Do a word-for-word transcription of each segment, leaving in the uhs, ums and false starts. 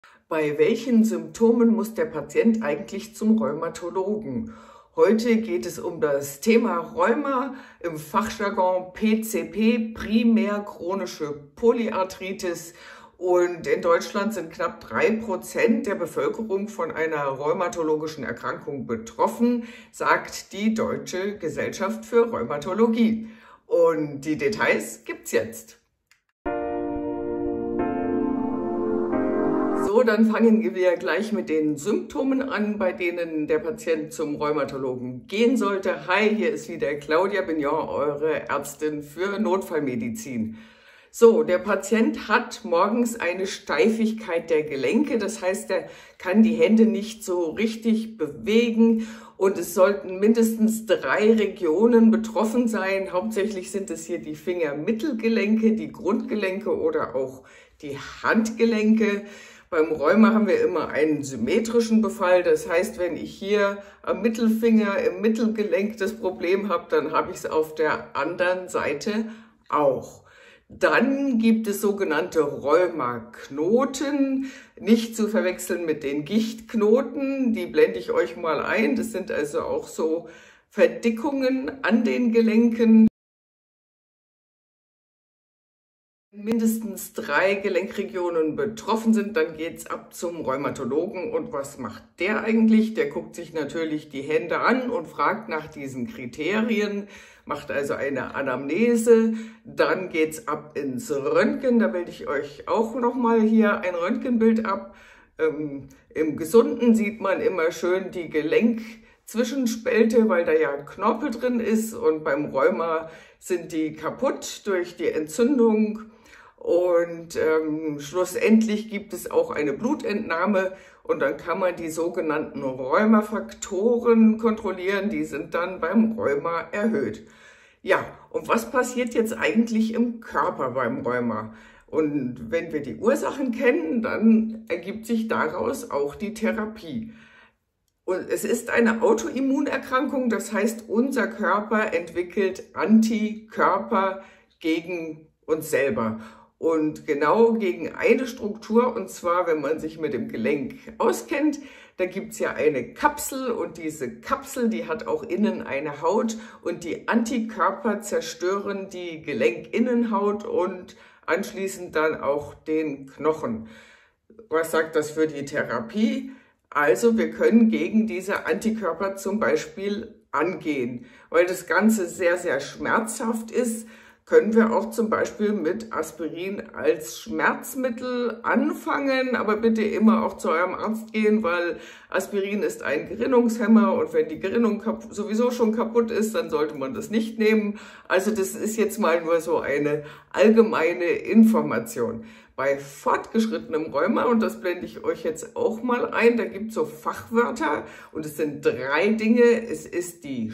Bei welchen Symptomen muss der Patient eigentlich zum Rheumatologen? Heute geht es um das Thema Rheuma, im Fachjargon P C P, primär chronische Polyarthritis. Und in Deutschland sind knapp drei Prozent der Bevölkerung von einer rheumatologischen Erkrankung betroffen, sagt die Deutsche Gesellschaft für Rheumatologie. Und die Details gibt's jetzt. So, dann fangen wir gleich mit den Symptomen an, bei denen der Patient zum Rheumatologen gehen sollte. Hi, hier ist wieder Claudia Bignon, eure Ärztin für Notfallmedizin. So, der Patient hat morgens eine Steifigkeit der Gelenke, das heißt, er kann die Hände nicht so richtig bewegen und es sollten mindestens drei Regionen betroffen sein. Hauptsächlich sind es hier die Fingermittelgelenke, die Grundgelenke oder auch die Handgelenke. Beim Rheuma haben wir immer einen symmetrischen Befall, das heißt, wenn ich hier am Mittelfinger im Mittelgelenk das Problem habe, dann habe ich es auf der anderen Seite auch. Dann gibt es sogenannte Rheumaknoten, nicht zu verwechseln mit den Gichtknoten, die blende ich euch mal ein. Das sind also auch so Verdickungen an den Gelenken. Wenn mindestens drei Gelenkregionen betroffen sind, dann geht's ab zum Rheumatologen. Und was macht der eigentlich? Der guckt sich natürlich die Hände an und fragt nach diesen Kriterien, macht also eine Anamnese. Dann geht's ab ins Röntgen. Da bilde ich euch auch nochmal hier ein Röntgenbild ab. Ähm, im Gesunden sieht man immer schön die Gelenkzwischenspälte, weil da ja ein Knorpel drin ist. Und beim Rheuma sind die kaputt durch die Entzündung. Und ähm, schlussendlich gibt es auch eine Blutentnahme und dann kann man die sogenannten Rheumafaktoren kontrollieren, die sind dann beim Rheuma erhöht. Ja, und was passiert jetzt eigentlich im Körper beim Rheuma? Und wenn wir die Ursachen kennen, dann ergibt sich daraus auch die Therapie. Und es ist eine Autoimmunerkrankung, das heißt, unser Körper entwickelt Antikörper gegen uns selber. Und genau gegen eine Struktur, und zwar, wenn man sich mit dem Gelenk auskennt, da gibt's ja eine Kapsel und diese Kapsel, die hat auch innen eine Haut und die Antikörper zerstören die Gelenkinnenhaut und anschließend dann auch den Knochen. Was sagt das für die Therapie? Also wir können gegen diese Antikörper zum Beispiel angehen, weil das Ganze sehr, sehr schmerzhaft ist. Können wir auch zum Beispiel mit Aspirin als Schmerzmittel anfangen, aber bitte immer auch zu eurem Arzt gehen, weil Aspirin ist ein Gerinnungshemmer und wenn die Gerinnung sowieso schon kaputt ist, dann sollte man das nicht nehmen. Also das ist jetzt mal nur so eine allgemeine Information. Bei fortgeschrittenem Rheuma, und das blende ich euch jetzt auch mal ein, da gibt es so Fachwörter und es sind drei Dinge. Es ist die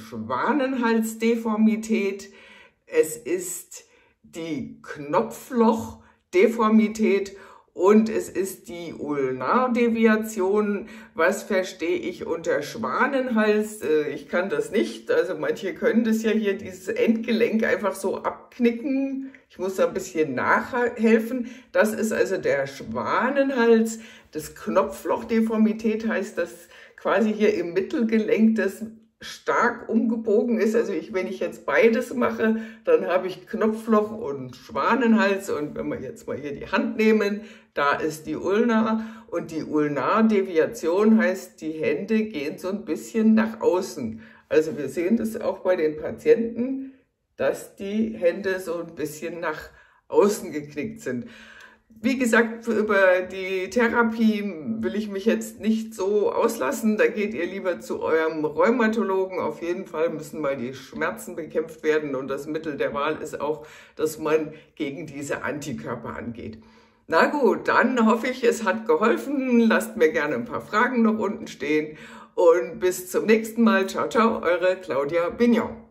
Schwanenhalsdeformität, es ist die Knopflochdeformität und es ist die Ulnardeviation. Was verstehe ich unter Schwanenhals? Ich kann das nicht. Also manche können das ja hier, dieses Endgelenk einfach so abknicken. Ich muss da ein bisschen nachhelfen. Das ist also der Schwanenhals. Das Knopflochdeformität heißt, dass quasi hier im Mittelgelenk das stark umgebogen ist. Also ich, wenn ich jetzt beides mache, dann habe ich Knopfloch und Schwanenhals. Und wenn wir jetzt mal hier die Hand nehmen, da ist die Ulna. Und die Ulnardeviation heißt, die Hände gehen so ein bisschen nach außen. Also wir sehen das auch bei den Patienten, dass die Hände so ein bisschen nach außen geknickt sind. Wie gesagt, über die Therapie will ich mich jetzt nicht so auslassen. Da geht ihr lieber zu eurem Rheumatologen. Auf jeden Fall müssen mal die Schmerzen bekämpft werden. Und das Mittel der Wahl ist auch, dass man gegen diese Antikörper angeht. Na gut, dann hoffe ich, es hat geholfen. Lasst mir gerne ein paar Fragen noch unten stehen. Und bis zum nächsten Mal. Ciao, ciao, eure Claudia Bignon.